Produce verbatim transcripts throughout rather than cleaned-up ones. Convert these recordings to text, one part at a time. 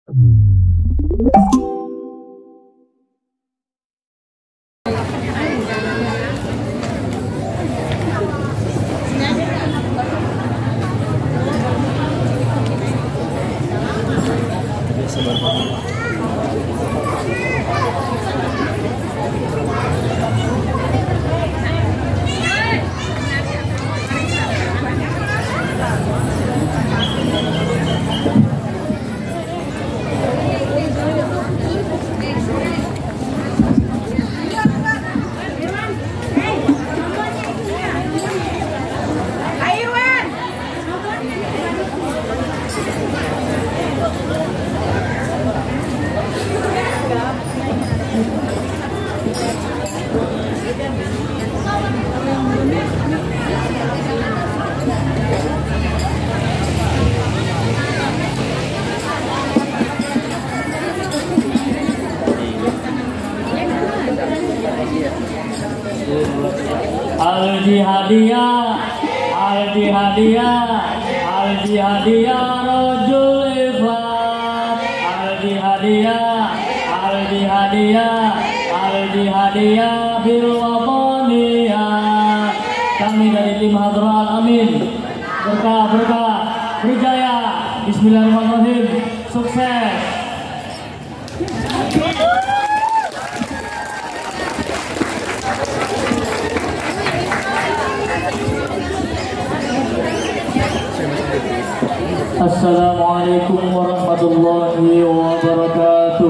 Aldi hadiah, Aldi hadiah, Aldi hadiah rojul ifat, Aldi hadiah, Aldi hadiah, Aldi hadiah bil wataniyah. Kami dari tim Hadral Amin, berkah berkah berjaya. Bismillahirrahmanirrahim, sukses. Assalamualaikum warahmatullahi wabarakatuh.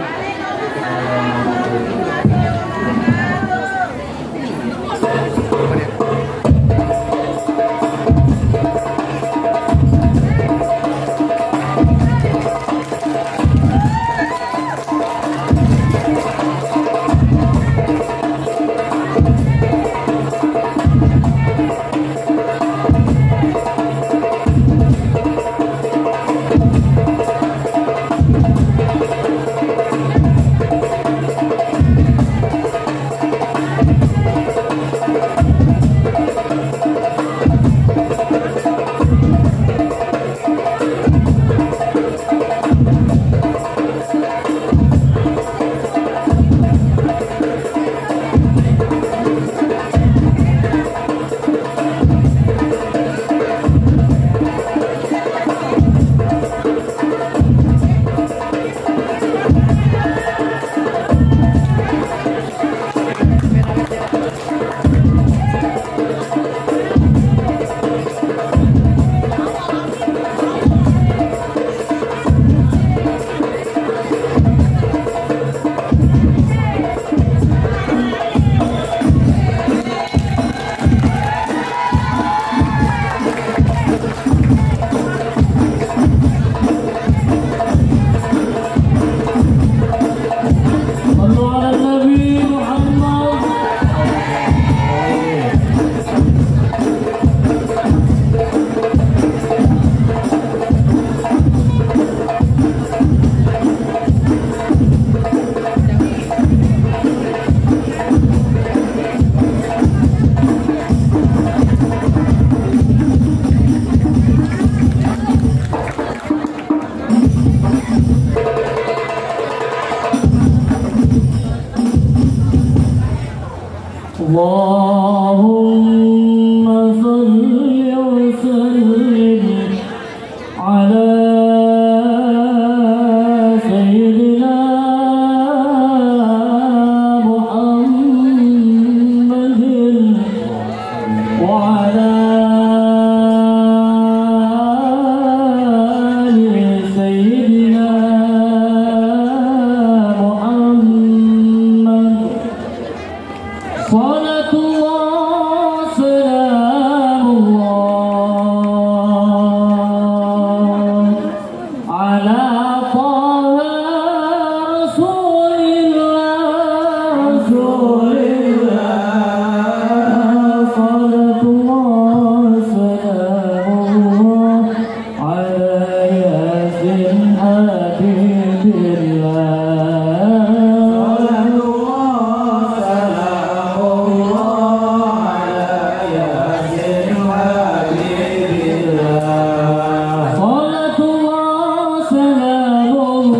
Allahumma salli wa sallim ala sayyidina Muhammadin wa ala ali sayyidina Muhammad. Salatullah salamullah ala taha rasulillah rasulillah. Salatullah salamullah ala yasin habibillah. Salatullah salamullah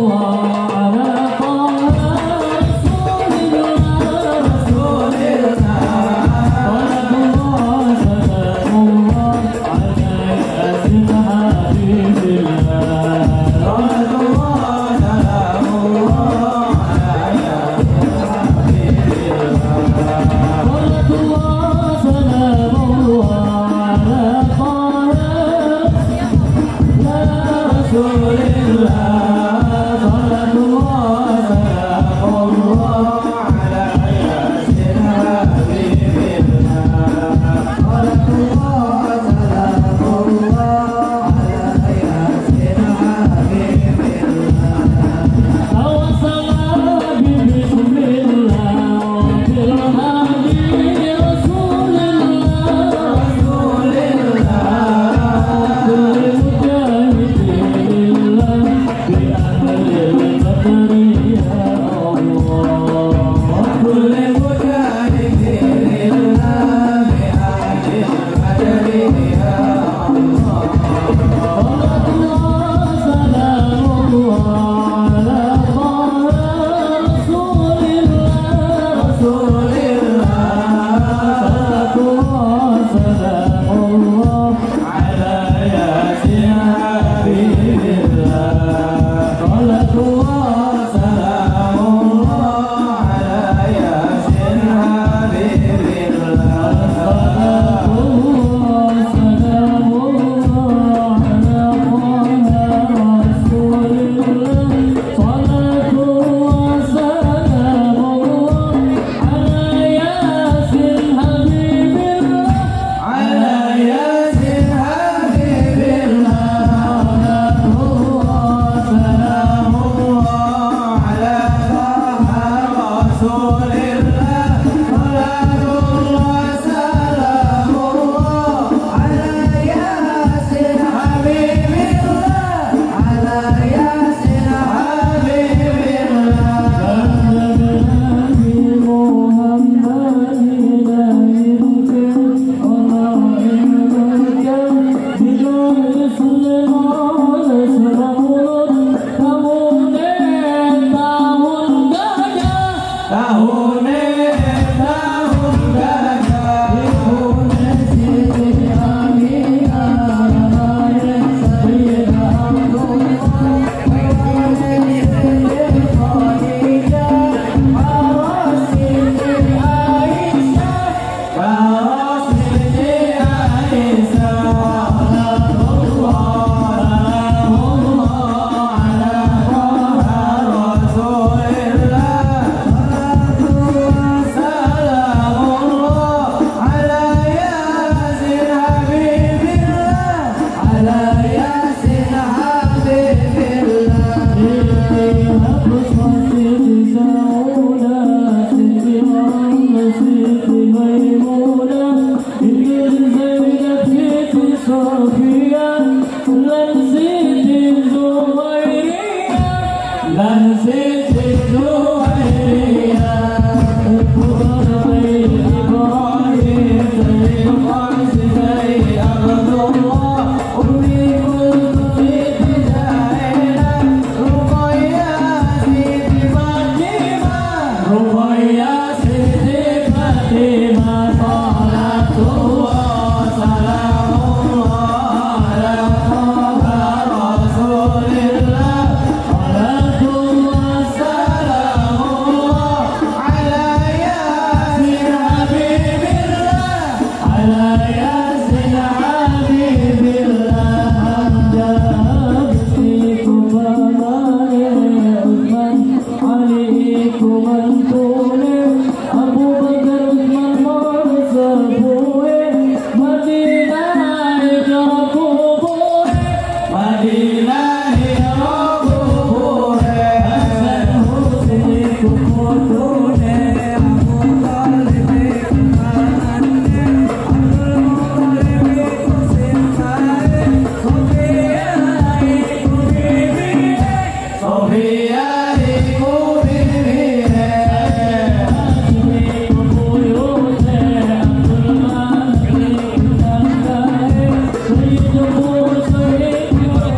dan sisi Juwairiyah Ibrahim Ibrahim Sayyid Abdullah Umi Kulthum Siti Zainab Ruqayyah Siti Fatimah Ruqayyah Siti Fatimah Salatullah Salamullah ala Taha Rasulillah Salatullah Salamullah ala Yasin Habibillah ala Yasin Habibillah Hamda Bismikum Amani Uthman Alikum Antuni Abu Bakar Uthman Marza Bue Madinah Hijrah Madinah Hijrah Hasan Hussein Kukutune Abu Talib Kumanane Abdul Muttalib Kusin Kare Sofia Iku Bibire Sofia Iku Bibire Hashimi Kubuyute Abdul Malik Kandare Sayyid Musayyid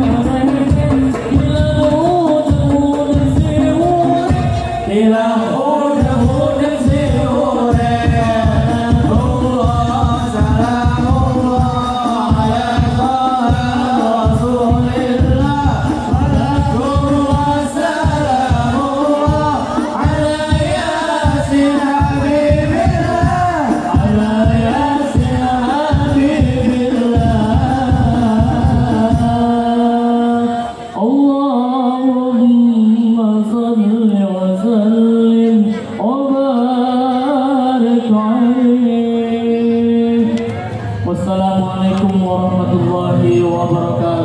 Allahumma salli wa sallim wa barik alaihi. Wassalamualaikum warahmatullahi wabarakatuh.